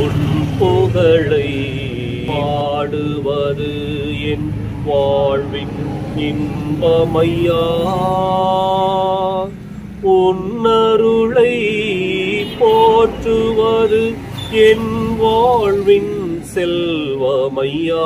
புகழை பாடுவது என் வாழ்வின் இன்பமையா உன்னருளை போற்றுவது என் வாழ்வின் செல்வமையா.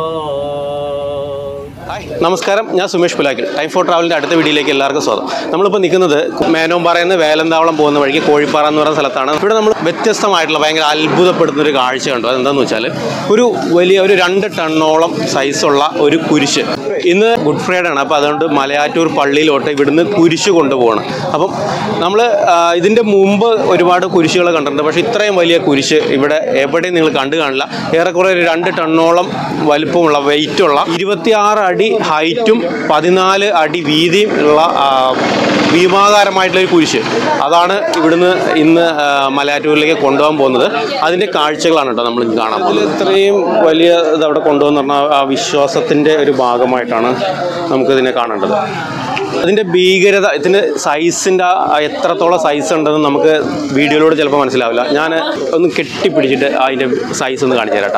നമസ്കാരം, ഞാൻ സുമേഷ് പുലാക്കൽ. ടൈം ഫോർ ട്രാവലിൻ്റെ അടുത്ത വീഡിയോയിലേക്ക് എല്ലാവർക്കും സ്വാഗതം. നമ്മളിപ്പോൾ നിൽക്കുന്നത് മേനോമ്പാറയിൽ നിന്ന് വേലന്താവളം പോകുന്ന വഴിക്ക് കോഴിപ്പാറ എന്ന് പറയുന്ന സ്ഥലത്താണ്. ഇവിടെ നമ്മൾ വ്യത്യസ്തമായിട്ടുള്ള ഭയങ്കര അത്ഭുതപ്പെടുന്നൊരു കാഴ്ച കണ്ടു. അതെന്താണെന്ന് വെച്ചാൽ ഒരു 2 ടണ്ണോളം സൈസുള്ള ഒരു കുരിശ്. ഇന്ന് ഗുഡ് ഫ്രൈഡേ ആണ്. അപ്പോൾ അതുകൊണ്ട് മലയാറ്റൂർ പള്ളിയിലോട്ട് ഇവിടുന്ന് കുരിശ് കൊണ്ടുപോകണം. അപ്പം നമ്മൾ ഇതിൻ്റെ മുമ്പ് ഒരുപാട് കുരിശുകൾ കണ്ടിട്ടുണ്ട്. പക്ഷേ ഇത്രയും വലിയ കുരിശ് ഇവിടെ എവിടെയും നിങ്ങൾ കണ്ടു കാണില്ല. ഏറെക്കുറെ ഒരു 2 ടണ്ണോളം വലിപ്പമുള്ള വെയിറ്റുള്ള 26 അടി ഹൈറ്റും 14 അടി വീതിയും ഉള്ള ഭീമാകാരമായിട്ടുള്ളൊരു കുരിശ്. അതാണ് ഇവിടുന്ന് ഇന്ന് മലയാറ്റൂരിലേക്ക് കൊണ്ടുപോകാൻ പോകുന്നത്. അതിൻ്റെ കാഴ്ചകളാണ് കേട്ടോ നമ്മൾ കാണാൻ പോകുന്നത്. ഇത്രയും വലിയ ഇതവിടെ കൊണ്ടുപോകുന്ന പറഞ്ഞാൽ ആ വിശ്വാസത്തിൻ്റെ ഒരു ഭാഗമായിട്ടാണ് നമുക്കിതിനെ കാണേണ്ടത്. അതിൻ്റെ ഭീകരത, ഇതിൻ്റെ സൈസിൻ്റെ എത്രത്തോളം സൈസ് ഉണ്ടെന്ന് നമുക്ക് വീഡിയോയിലൂടെ ചിലപ്പോൾ മനസ്സിലാവില്ല. ഞാൻ ഒന്ന് കെട്ടിപ്പിടിച്ചിട്ട് അതിൻ്റെ സൈസ് ഒന്ന് കാണിച്ചു തരാം കേട്ടോ.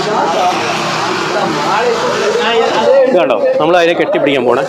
ഇതുണ്ടോ, നമ്മൾ അതിനെ കെട്ടിപ്പിടിക്കാൻ പോണേ.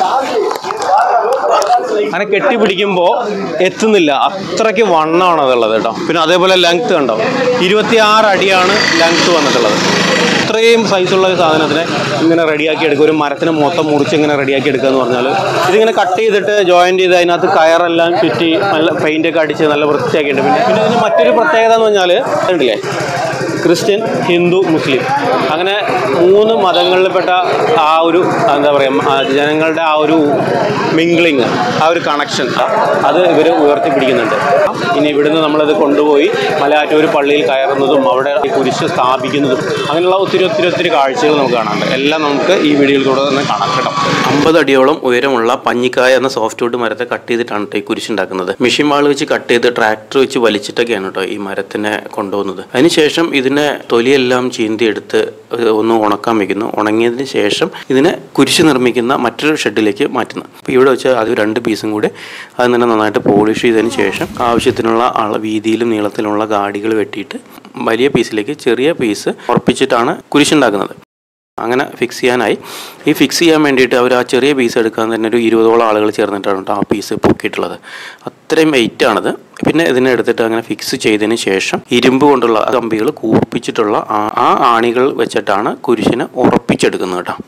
അങ്ങനെ കെട്ടിപ്പിടിക്കുമ്പോൾ എത്തുന്നില്ല, അത്രയ്ക്ക് വണ്ണമാണ് അതുള്ളത് കേട്ടോ. പിന്നെ അതേപോലെ ലെങ്ത്ത് കണ്ടോ, 26 അടിയാണ് ലെങ്ത്ത് വന്നിട്ടുള്ളത്. ഇത്രയും സൈസുള്ള ഒരു സാധനത്തിനെ ഇങ്ങനെ റെഡിയാക്കി എടുക്കുക, ഒരു മരത്തിനെ മൊത്തം മുറിച്ച് ഇങ്ങനെ റെഡിയാക്കി എടുക്കുക എന്ന് പറഞ്ഞാൽ ഇതിങ്ങനെ കട്ട് ചെയ്തിട്ട് ജോയിൻറ്റ് ചെയ്ത് അതിനകത്ത് കയറെല്ലാം ചുറ്റി നല്ല പെയിൻ്റൊക്കെ അടിച്ച് നല്ല വൃത്തിയാക്കിയിട്ട് പിന്നെ ഇതിന് മറ്റൊരു പ്രത്യേകത എന്ന് പറഞ്ഞാൽ കണ്ടില്ലേ, ക്രിസ്ത്യൻ, ഹിന്ദു, മുസ്ലിം അങ്ങനെ 3 മതങ്ങളിൽപ്പെട്ട ആ ഒരു എന്താ പറയുക ജനങ്ങളുടെ ആ ഒരു മിംഗ്ലിങ്, ആ ഒരു കണക്ഷൻ അത് ഇവർ ഉയർത്തിപ്പിടിക്കുന്നുണ്ട്. ഇനി ഇവിടുന്ന് നമ്മളത് കൊണ്ടുപോയി മലയാറ്റൂർ പള്ളിയിൽ കയറുന്നതും അവിടെ കുരിശ് സ്ഥാപിക്കുന്നതും അങ്ങനെയുള്ള ഒത്തിരി കാഴ്ചകൾ നമുക്ക് കാണാറുണ്ട്. എല്ലാം നമുക്ക് ഈ വീഡിയോയിലൂടെ തന്നെ കാണാം കേട്ടോ. 50 അടിയോളം ഉയരമുള്ള പഞ്ഞിക്കായ എന്ന സോഫ്റ്റ് വുഡ് മരത്തെ കട്ട് ചെയ്തിട്ടാണ് കേട്ടോ ഈ കുരിശുണ്ടാക്കുന്നത്. മെഷീൻ വാൾ വെച്ച് കട്ട് ചെയ്ത് ട്രാക്ടർ വെച്ച് വലിച്ചിട്ടൊക്കെയാണ് കേട്ടോ ഈ മരത്തിനെ കൊണ്ടുപോകുന്നത്. അതിനുശേഷം ഇതിനെ തൊലിയെല്ലാം ചീന്തിയെടുത്ത് ഒന്ന് ഉണക്കാൻ വയ്ക്കുന്നു. ഉണങ്ങിയതിന് ശേഷം ഇതിനെ കുരിശ് നിർമ്മിക്കുന്ന മറ്റൊരു ഷെഡിലേക്ക് മാറ്റുന്നു. അപ്പോൾ ഇവിടെ വെച്ച് അത് 2 പീസും കൂടി അത് തന്നെ നന്നായിട്ട് പോളിഷ് ചെയ്തതിന് ശേഷം ആവശ്യത്തിനുള്ള വീതിയിലും നീളത്തിലുള്ള ഗാഡികൾ വെട്ടിയിട്ട് വലിയ പീസിലേക്ക് ചെറിയ പീസ് ഉറപ്പിച്ചിട്ടാണ് കുരിശുണ്ടാക്കുന്നത്. അങ്ങനെ ഫിക്സ് ചെയ്യാനായി. ഈ ഫിക്സ് ചെയ്യാൻ വേണ്ടിയിട്ട് അവർ ആ ചെറിയ പീസ് എടുക്കാൻ തന്നെ ഒരു 20ഓളം ആളുകൾ ചേർന്നിട്ടാണ് ആ പീസ് പൊക്കിയിട്ടുള്ളത്. അത്രയും വെയിറ്റാണത്. പിന്നെ ഇതിനെ എടുത്തിട്ട് അങ്ങനെ ഫിക്സ് ചെയ്തതിന് ശേഷം ഇരുമ്പ് കൊണ്ടുള്ള കമ്പികൾ കൂർപ്പിച്ചിട്ടുള്ള ആ ആണികൾ വെച്ചിട്ടാണ് കുരിശിനെ ഉറപ്പിച്ചെടുക്കുന്നത് കേട്ടോ.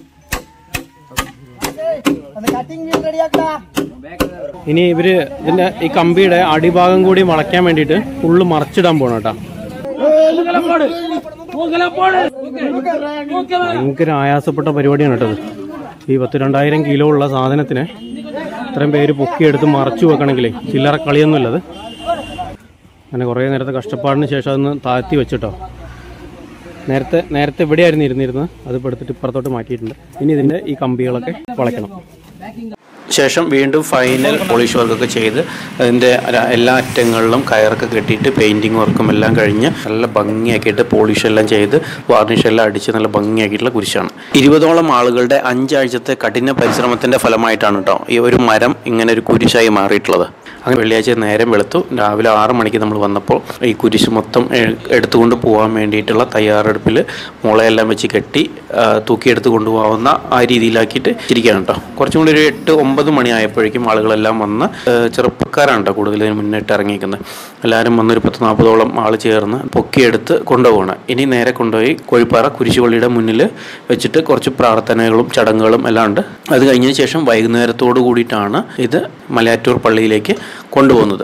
ഇനി ഇവര് ഇതിന്റെ ഈ കമ്പിയുടെ അടിഭാഗം കൂടി വളയ്ക്കാൻ വേണ്ടിയിട്ട് ഫുള്ള് മറച്ചിടാൻ പോകണം കേട്ടോ. ഭയങ്കര ആയാസപ്പെട്ട പരിപാടിയാണ് കേട്ടത്. ഈ 12,000 കിലോ ഉള്ള സാധനത്തിനെ ഇത്രയും പേര് പൊക്കിയെടുത്ത് മറച്ചു വെക്കണമെങ്കിലേ ചില്ലറ കളിയൊന്നുമില്ലത്. അങ്ങനെ കുറേ നേരത്തെ കഷ്ടപ്പാടിന് ശേഷം അതൊന്ന് താഴ്ത്തി വെച്ചിട്ടോ. നേരത്തെ എവിടെയായിരുന്നു ഇരുന്നിരുന്നത് അതിപ്പോൾ എടുത്തിട്ട് ഇപ്പുറത്തോട്ട് മാറ്റിയിട്ടുണ്ട്. ഇനി ഇതിൻ്റെ ഈ കമ്പികളൊക്കെ വളയ്ക്കണം. ശേഷം വീണ്ടും ഫൈനൽ പോളിഷ് വർക്കൊക്കെ ചെയ്ത് അതിൻ്റെ എല്ലാ അറ്റങ്ങളിലും കയറൊക്കെ കെട്ടിയിട്ട് പെയിൻറ്റിങ് വർക്കും എല്ലാം കഴിഞ്ഞ് നല്ല ഭംഗിയാക്കിയിട്ട് പോളിഷ് എല്ലാം ചെയ്ത് വാർണിഷ് എല്ലാം അടിച്ച് നല്ല ഭംഗിയാക്കിയിട്ടുള്ള കുരിശാണ്. 20ഓളം ആളുകളുടെ 5 ആഴ്ചത്തെ കഠിന പരിശ്രമത്തിൻ്റെ ഫലമായിട്ടാണ് കേട്ടോ ഈ ഒരു മരം ഇങ്ങനെ ഒരു കുരിശായി മാറിയിട്ടുള്ളത്. അങ്ങനെ വെള്ളിയാഴ്ച നേരം വെളുത്തു. രാവിലെ 6 മണിക്ക് നമ്മൾ വന്നപ്പോൾ ഈ കുരിശ് മൊത്തം എടുത്തുകൊണ്ട് പോകാൻ വേണ്ടിയിട്ടുള്ള തയ്യാറെടുപ്പിൽ മുളയെല്ലാം വെച്ച് കെട്ടി തൂക്കിയെടുത്ത് കൊണ്ടുപോകാവുന്ന ആ രീതിയിലാക്കിയിട്ട് ഇരിക്കുകയാണ് കേട്ടോ. കുറച്ചും കൂടി ഒരു 8-9 മണിയായപ്പോഴേക്കും ആളുകളെല്ലാം വന്ന്, ചെറുപ്പക്കാരാണ് കേട്ടോ കൂടുതൽ മുന്നിട്ട് ഇറങ്ങിയിരിക്കുന്നത്. എല്ലാവരും വന്നൊരു 10-40ഓളം ആൾ ചേർന്ന് പൊക്കിയെടുത്ത് കൊണ്ടുപോകണം. ഇനി നേരെ കൊണ്ടുപോയി കോഴിപ്പാറ കുരിശുപള്ളിയുടെ മുന്നിൽ വെച്ചിട്ട് കുറച്ച് പ്രാർത്ഥനകളും ചടങ്ങുകളും എല്ലാം ഉണ്ട്. അത് കഴിഞ്ഞതിന് ശേഷം വൈകുന്നേരത്തോടു കൂടിയിട്ടാണ് ഇത് മലയാറ്റൂർ പള്ളിയിലേക്ക് കൊണ്ടുപോകുന്നത്.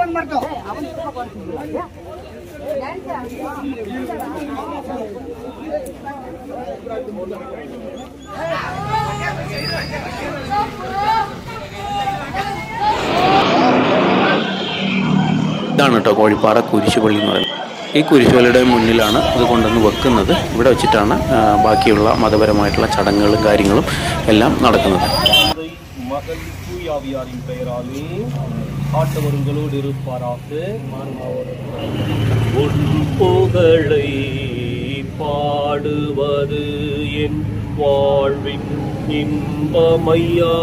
ഇതാണ് കേട്ടോ കോഴിപ്പാറ കുരിശുപള്ളി എന്ന് പറയുന്നത്. ഈ കുരിശുപള്ളിയുടെ മുന്നിലാണ് ഇത് കൊണ്ടുവന്ന് വെക്കുന്നത്. ഇവിടെ വെച്ചിട്ടാണ് ബാക്കിയുള്ള മതപരമായിട്ടുള്ള ചടങ്ങുകളും കാര്യങ്ങളും എല്ലാം നടക്കുന്നത്. புகழை பாடுவது என் வாழ்வின் இன்பமையா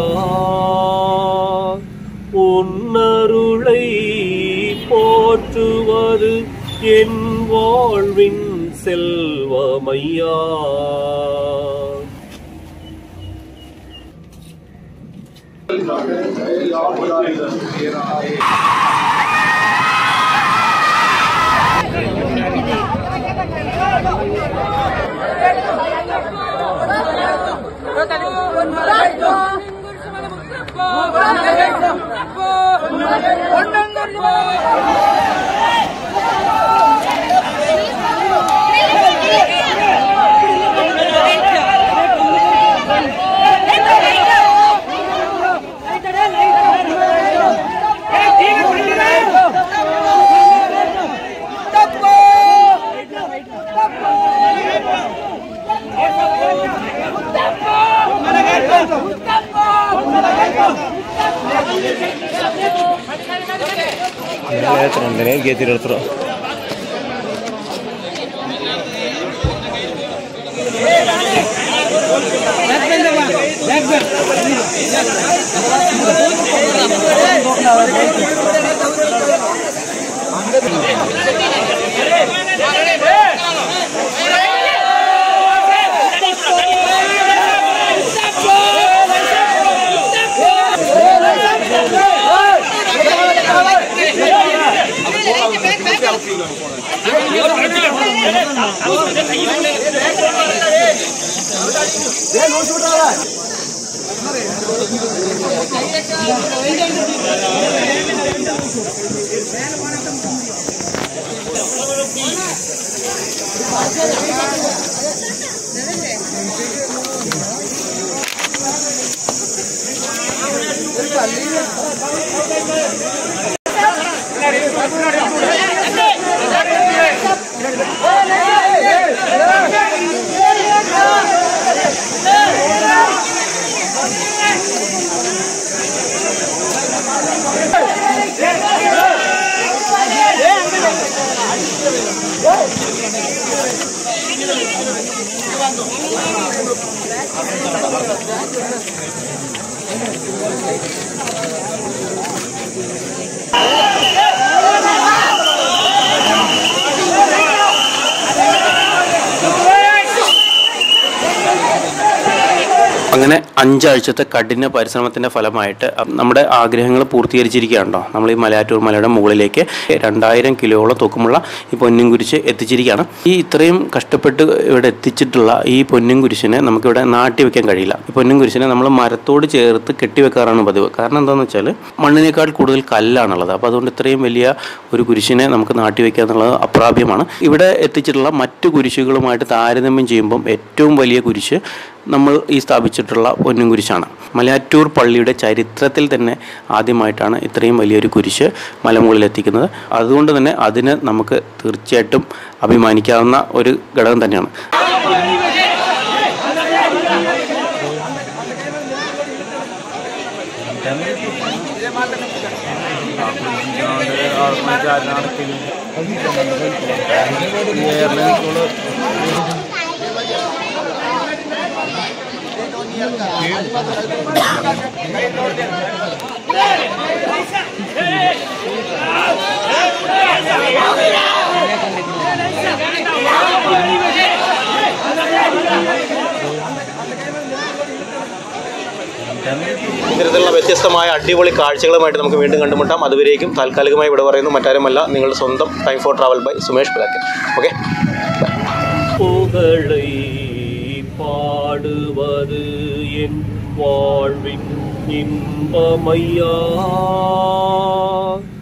உன்னருளை போற்றுவது என் வாழ்வின் செல்வமையா. അങ്ങനെ 5 ആഴ്ചത്തെ കഠിന പരിശ്രമത്തിൻ്റെ ഫലമായിട്ട് നമ്മുടെ ആഗ്രഹങ്ങൾ പൂർത്തീകരിച്ചിരിക്കുകയാണോ. നമ്മൾ ഈ മലയാറ്റൂർ മലയുടെ മുകളിലേക്ക് 2000 കിലോയോളം തൂക്കമുള്ള ഈ പൊന്നും കുരിശ് എത്തിച്ചിരിക്കുകയാണ്. ഈ ഇത്രയും കഷ്ടപ്പെട്ട് ഇവിടെ എത്തിച്ചിട്ടുള്ള ഈ പൊന്നും കുരിശിനെ നമുക്കിവിടെ നാട്ടി വെക്കാൻ കഴിയില്ല. ഈ പൊന്നും കുരിശിനെ നമ്മൾ മരത്തോട് ചേർത്ത് കെട്ടിവെക്കാറാണ് പതിവ്. കാരണം എന്താണെന്ന് വെച്ചാൽ മണ്ണിനേക്കാൾ കൂടുതൽ കല്ലാണുള്ളത്. അപ്പോൾ അതുകൊണ്ട് ഇത്രയും വലിയ ഒരു കുരിശിനെ നമുക്ക് നാട്ടി വെക്കുക എന്നുള്ളത് അപ്രാപ്യമാണ്. ഇവിടെ എത്തിച്ചിട്ടുള്ള മറ്റു കുരിശുകളുമായിട്ട് താരതമ്യം ചെയ്യുമ്പം ഏറ്റവും വലിയ കുരിശ് നമ്മൾ ഈ സ്ഥാപിച്ചിട്ടുള്ള പൊന്നും കുരിശാണ്. മലയാറ്റൂർ പള്ളിയുടെ ചരിത്രത്തിൽ തന്നെ ആദ്യമായിട്ടാണ് ഇത്രയും വലിയൊരു കുരിശ് മലമുകളിൽ എത്തിക്കുന്നത്. അതുകൊണ്ട് തന്നെ അതിന് നമുക്ക് തീർച്ചയായിട്ടും അഭിമാനിക്കാവുന്ന ഒരു ഘടകം തന്നെയാണ്. ഇത്തരത്തിലുള്ള വ്യത്യസ്തമായ അടിപൊളി കാഴ്ചകളുമായിട്ട് നമുക്ക് വീണ്ടും കണ്ടുമുട്ടാം. അതുവരേക്കും താൽക്കാലികമായി ഇവിടെ പറയുന്നു മറ്റാരുമല്ല, നിങ്ങളുടെ സ്വന്തം time for travel by Sumesh Pilakkal. Okay, புகழை பாடுவது என் வாழ்வின் இன்பமையா.